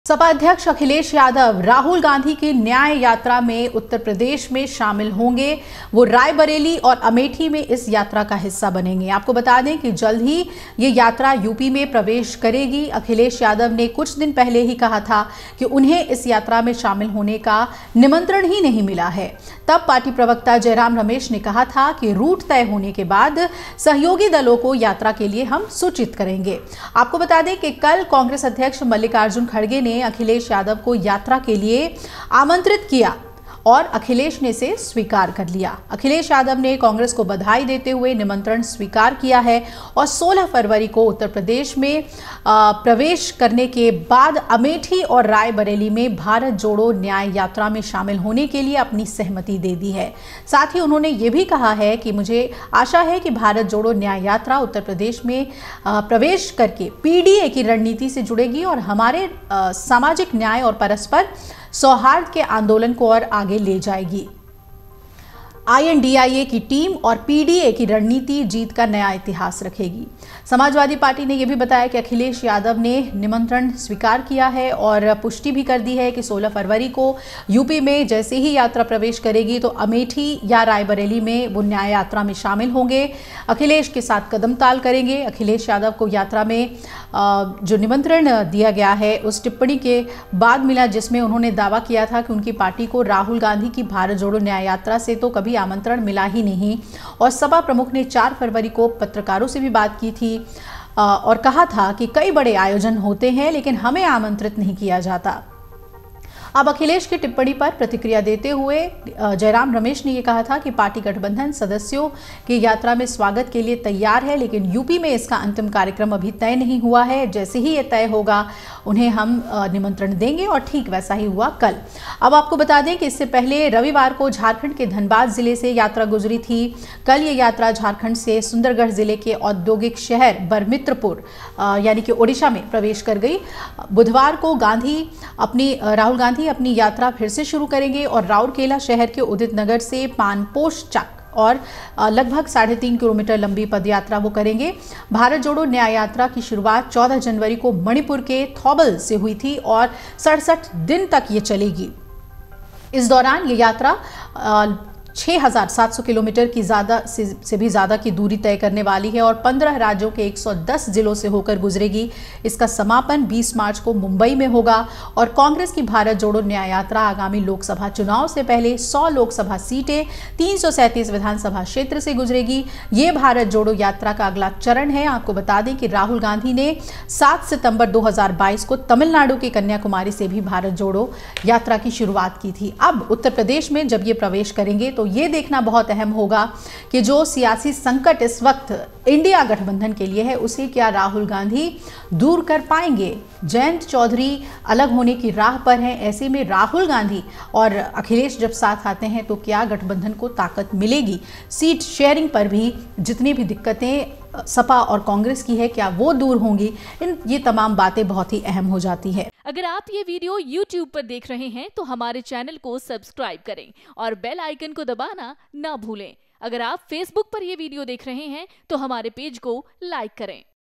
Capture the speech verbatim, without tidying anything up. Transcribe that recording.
सपा अध्यक्ष अखिलेश यादव राहुल गांधी की न्याय यात्रा में उत्तर प्रदेश में शामिल होंगे। वो रायबरेली और अमेठी में इस यात्रा का हिस्सा बनेंगे। आपको बता दें कि जल्द ही ये यात्रा यूपी में प्रवेश करेगी। अखिलेश यादव ने कुछ दिन पहले ही कहा था कि उन्हें इस यात्रा में शामिल होने का निमंत्रण ही नहीं मिला है। तब पार्टी प्रवक्ता जयराम रमेश ने कहा था कि रूट तय होने के बाद सहयोगी दलों को यात्रा के लिए हम सूचित करेंगे। आपको बता दें कि कल कांग्रेस अध्यक्ष मल्लिकार्जुन खड़गे ने अखिलेश यादव को यात्रा के लिए आमंत्रित किया और अखिलेश ने इसे स्वीकार कर लिया। अखिलेश यादव ने कांग्रेस को बधाई देते हुए निमंत्रण स्वीकार किया है और सोलह फरवरी को उत्तर प्रदेश में प्रवेश करने के बाद अमेठी और रायबरेली में भारत जोड़ो न्याय यात्रा में शामिल होने के लिए अपनी सहमति दे दी है। साथ ही उन्होंने ये भी कहा है कि मुझे आशा है कि भारत जोड़ो न्याय यात्रा उत्तर प्रदेश में प्रवेश करके पीडीए की रणनीति से जुड़ेगी और हमारे सामाजिक न्याय और परस्पर सौहार्द के आंदोलन को और आगे ले जाएगी। आईएनडीआईए की टीम और पीडीए की रणनीति जीत का नया इतिहास रखेगी। समाजवादी पार्टी ने यह भी बताया कि अखिलेश यादव ने निमंत्रण स्वीकार किया है और पुष्टि भी कर दी है कि सोलह फरवरी को यूपी में जैसे ही यात्रा प्रवेश करेगी तो अमेठी या रायबरेली में वो न्याय यात्रा में शामिल होंगे, अखिलेश के साथ कदम ताल करेंगे। अखिलेश यादव को यात्रा में जो निमंत्रण दिया गया है उस टिप्पणी के बाद मिला जिसमें उन्होंने दावा किया था कि उनकी पार्टी को राहुल गांधी की भारत जोड़ो न्याय यात्रा से तो कभी आमंत्रण मिला ही नहीं। और सपा प्रमुख ने चार फरवरी को पत्रकारों से भी बात की थी और कहा था कि कई बड़े आयोजन होते हैं लेकिन हमें आमंत्रित नहीं किया जाता। अब अखिलेश की टिप्पणी पर प्रतिक्रिया देते हुए जयराम रमेश ने यह कहा था कि पार्टी गठबंधन सदस्यों की यात्रा में स्वागत के लिए तैयार है लेकिन यूपी में इसका अंतिम कार्यक्रम अभी तय नहीं हुआ है। जैसे ही ये तय होगा उन्हें हम निमंत्रण देंगे और ठीक वैसा ही हुआ कल। अब आपको बता दें कि इससे पहले रविवार को झारखंड के धनबाद जिले से यात्रा गुजरी थी। कल ये यात्रा झारखंड से सुंदरगढ़ जिले के औद्योगिक शहर बरमित्रपुर यानी कि ओडिशा में प्रवेश कर गई। बुधवार को गांधी अपनी राहुल गांधी अपनी यात्रा फिर से शुरू करेंगे और राउरकेला शहर के उदित नगर से पानपोष चक और लगभग साढ़े तीन किलोमीटर लंबी पदयात्रा वो करेंगे। भारत जोड़ो न्याय यात्रा की शुरुआत चौदह जनवरी को मणिपुर के थौबल से हुई थी और सड़सठ दिन तक ये चलेगी। इस दौरान ये यात्रा छह हज़ार सात सौ किलोमीटर की ज़्यादा से, से भी ज़्यादा की दूरी तय करने वाली है और पंद्रह राज्यों के एक सौ दस जिलों से होकर गुजरेगी। इसका समापन बीस मार्च को मुंबई में होगा और कांग्रेस की भारत जोड़ो न्याय यात्रा आगामी लोकसभा चुनाव से पहले सौ लोकसभा सीटें तीन सौ सैंतीस विधानसभा क्षेत्र से गुजरेगी। ये भारत जोड़ो यात्रा का अगला चरण है। आपको बता दें कि राहुल गांधी ने सात सितंबर दो हज़ार बाईस को तमिलनाडु के कन्याकुमारी से भी भारत जोड़ो यात्रा की शुरुआत की थी। अब उत्तर प्रदेश में जब ये प्रवेश करेंगे तो ये देखना बहुत अहम होगा कि जो सियासी संकट इस वक्त इंडिया गठबंधन के लिए है उसे क्या राहुल गांधी दूर कर पाएंगे। जयंत चौधरी अलग होने की राह पर हैं। ऐसे में राहुल गांधी और अखिलेश जब साथ आते हैं तो क्या गठबंधन को ताकत मिलेगी। सीट शेयरिंग पर भी जितनी भी दिक्कतें सपा और कांग्रेस की है क्या वो दूर होंगी। इन ये तमाम बातें बहुत ही अहम हो जाती है। अगर आप ये वीडियो यूट्यूब पर देख रहे हैं तो हमारे चैनल को सब्सक्राइब करें और बेल आइकन को दबाना ना भूलें। अगर आप फेसबुक पर ये वीडियो देख रहे हैं तो हमारे पेज को लाइक करें।